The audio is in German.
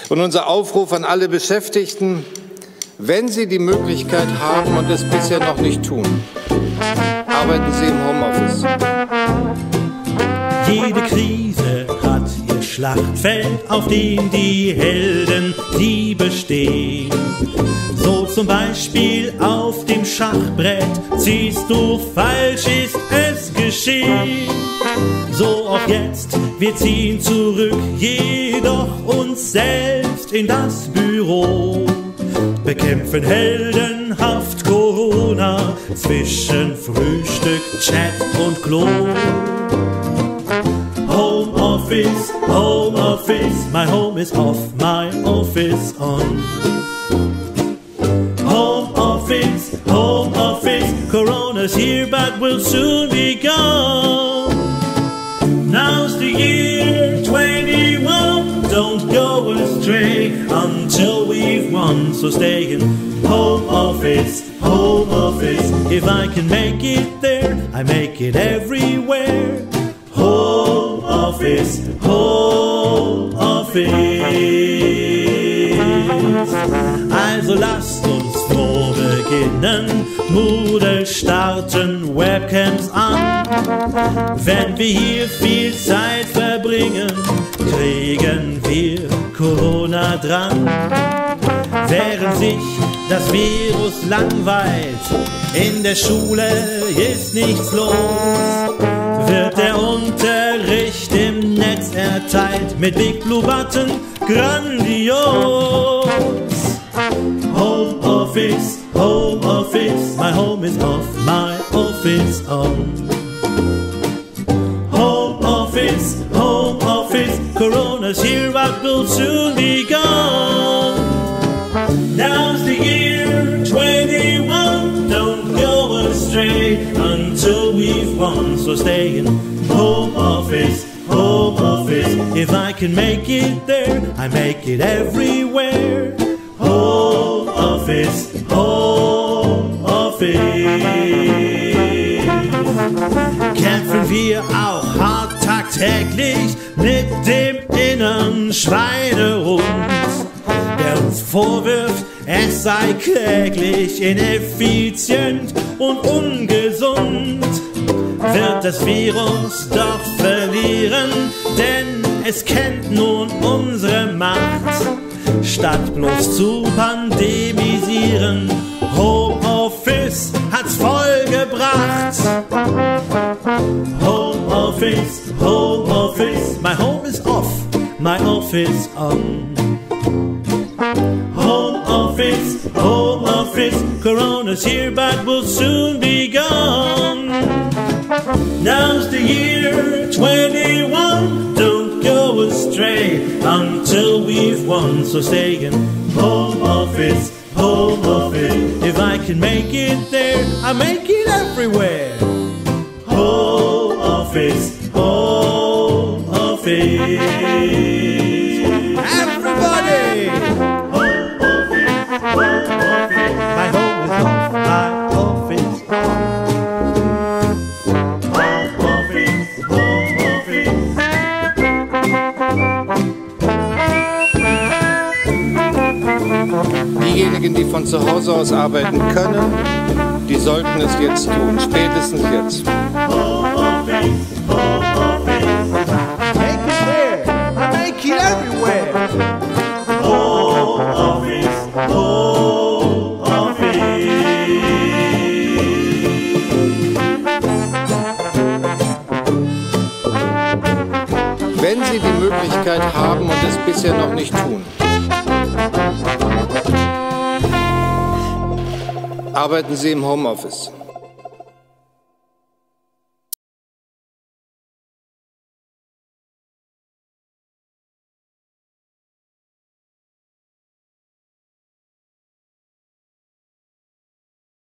Und unser Aufruf an alle Beschäftigten: Wenn Sie die Möglichkeit haben und es bisher noch nicht tun, arbeiten Sie im Homeoffice. Jede Krise hat ihr Schlachtfeld, auf dem die Helden sie bestehen. So zum Beispiel auf dem Schachbrett, ziehst du falsch, ist es geschehen. So auch jetzt, wir ziehen zurück, jedoch uns selbst in das Büro. Bekämpfen heldenhaft Corona zwischen Frühstück, Chat und Klo. Home office, my home is off, my office on. Home office, Corona's here but will soon be gone. Now's the year 21, don't go astray until we've won. So stay in home office, if I can make it there, I make it everywhere. Home office, Also lasst uns froh beginnen, Moodle starten, Webcams an. Wenn wir hier viel Zeit verbringen, kriegen wir Corona dran. Während sich das Virus langweilt, in der Schule ist nichts los, wird der Unterricht im Netz erteilt mit Big Blue Button, grandios. Home office, my home is off, my office on. Home office, Corona's here but will soon be gone. Now's the year 21, don't go astray until we've won. So stay in home office, if I can make it there, I make it everywhere. Home office, Kämpfen wir auch hart tagtäglich mit dem inneren Schweinehund, der uns vorwirft, es sei kläglich, ineffizient und ungesund. Wird das Virus doch verlieren, denn es kennt nun unsere Macht. Statt bloß zu pandemisieren, Homeoffice hat's vollgebracht. Homeoffice, my home is off, my office on. Home office, Corona's here but will soon be gone. Now's the year 21, don't go astray until we've won. So stay in home office, if I can make it there, I make it everywhere. Home office, everybody! My home is off, my office on. Diejenigen, die von zu Hause aus arbeiten können, die sollten es jetzt tun, spätestens jetzt. Make it there, I make it everywhere. Wenn Sie die Möglichkeit haben und es bisher noch nicht tun, arbeiten Sie im Homeoffice.